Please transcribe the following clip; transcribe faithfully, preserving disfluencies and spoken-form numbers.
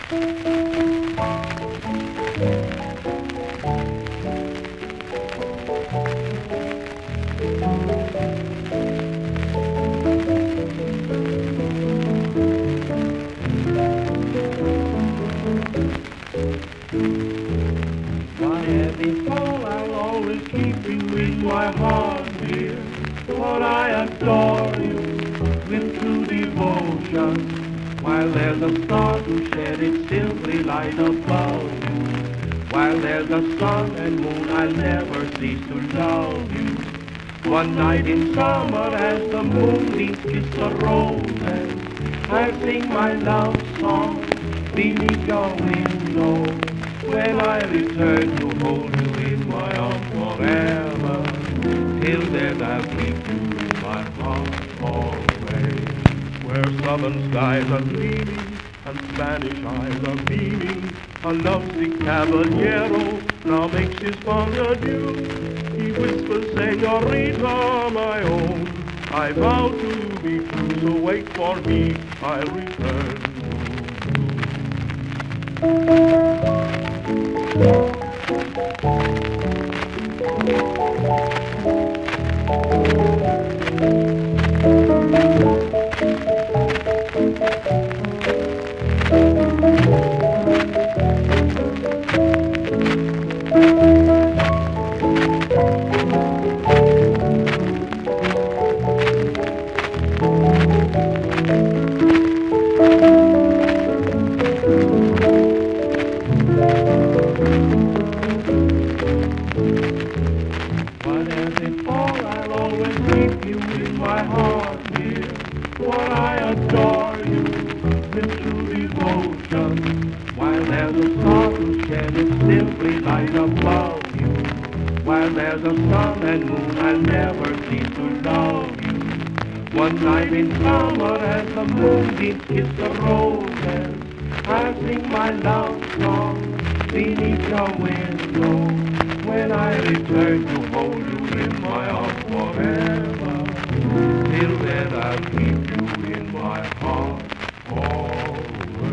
My heart, dear, for I adore you with true devotion. While there's a star to shed its silvery light above you, while there's a sun and moon, I'll never cease to love you. One night in summer, as the moonbeams kiss the roses, I'll sing my love song beneath your window. When I return to hold you in my arms forever, till then I'll keep you in my heart always. Where southern skies are gleaming and Spanish eyes are beaming, a lovesick caballero now makes his fond adieu. He whispers, Señorita, my own, I vow to be true, so wait for me, I'll return to you. One night in summer, as the moonbeams kiss the roses, I'll sing my love song beneath your window. When I return to hold you in my arms forever, till then I'll keep you in my heart always.